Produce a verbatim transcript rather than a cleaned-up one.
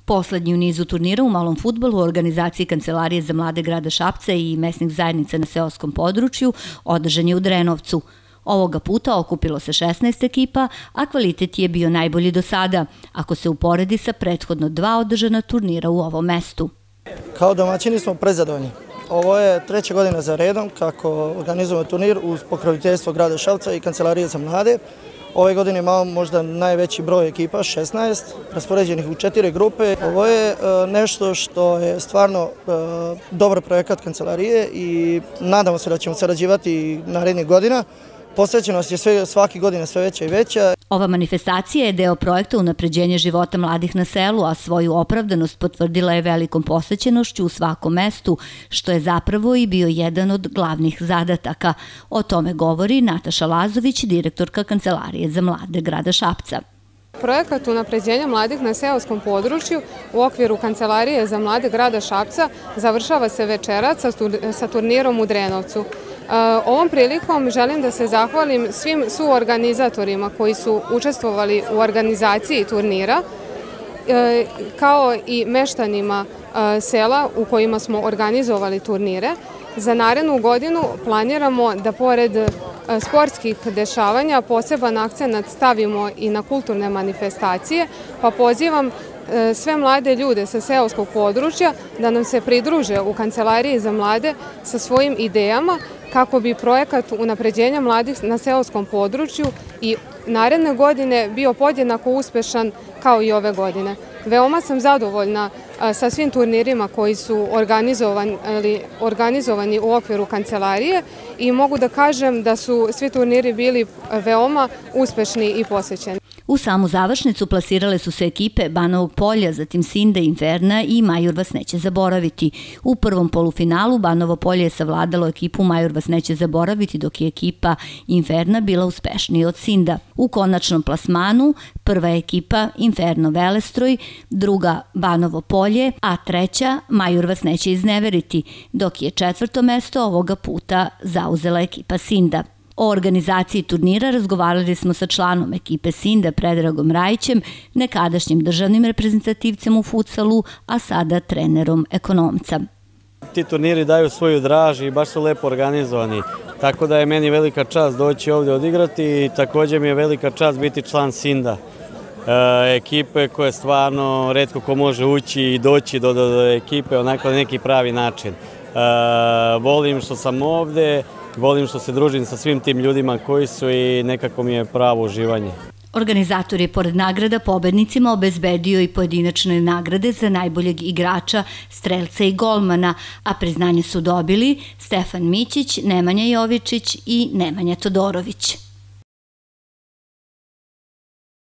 Poslednji u nizu turnira u malom fudbalu u organizaciji Kancelarije za mlade grada Šapca i mesnih zajednica na seoskom području održan je u Drenovcu. Ovoga puta okupilo se šesnaest ekipa, a kvalitet je bio najbolji do sada, ako se uporedi sa prethodno dva održana turnira u ovom mestu. Kao domaćini smo prezadovoljni. Ovo je treća godina za redom kako organizujemo turnir uz pokroviteljstvo grada Šapca i Kancelarije za mlade. Ove godine imamo možda najveći broj ekipa, šesnaest, raspoređenih u četiri grupe. Ovo je nešto što je stvarno dobar projekat Kancelarije i nadamo se da ćemo sarađivati narednih godina. Posvećenost je svake godine sve veća i veća. Ova manifestacija je deo projekta unapređenja života mladih na selu, a svoju opravdanost potvrdila je velikom posvećenošću u svakom mestu, što je zapravo i bio jedan od glavnih zadataka. O tome govori Nataša Lazović, direktorka Kancelarije za mlade grada Šapca. Projekat unapređenja mladih na seoskom području u okviru Kancelarije za mlade grada Šapca završava se večeras sa turnirom u Drenovcu. Ovom prilikom želim da se zahvalim svim suorganizatorima koji su učestvovali u organizaciji turnira, kao i meštanima sela u kojima smo organizovali turnire. Za narednu godinu planiramo da pored sportskih dešavanja poseban akcenat stavimo i na kulturne manifestacije, pa pozivam sve mlade ljude sa seoskog područja da nam se pridruže u Kancelariji za mlade sa svojim idejama kako bi projekat unapređenja mladih na seoskom području i naredne godine bio podjednako uspešan kao i ove godine. Veoma sam zadovoljna sa svim turnirima koji su organizovani u okviru Kancelarije i mogu da kažem da su svi turniri bili veoma uspešni i posvećeni. U samu završnicu plasirale su se ekipe Banovog Polja, zatim Sinda, Inferna i Majur vas neće zaboraviti. U prvom polufinalu Banovo Polje je savladalo ekipu Majur vas neće zaboraviti, dok je ekipa Inferna bila uspešnija od Sinda. U konačnom plasmanu prva ekipa Inferno Velestroj, druga Banovo Polje, a treća Majur vas neće izneveriti, dok je četvrto mesto ovoga puta zauzela ekipa Sinda. O organizaciji turnira razgovarali smo sa članom ekipe Sinda Predragom Rajićem, nekadašnjim državnim reprezentativcem u futsalu, a sada trenerom ekonomca. Ti turniri daju svoju draž i baš su lepo organizovani, tako da je meni velika čast doći ovdje odigrati i također mi je velika čast biti član Sinda. Ekipe koje stvarno retko ko može ući i doći do ekipe onako na neki pravi način. Volim što sam ovdje, volim što se družim sa svim tim ljudima koji su i nekako mi je pravo uživanje. Organizator je pored nagrada pobednicima obezbedio i pojedinačne nagrade za najboljeg igrača, strelca i golmana, a priznanje su dobili Stefan Mićić, Nemanja Jovičić i Nemanja Todorović.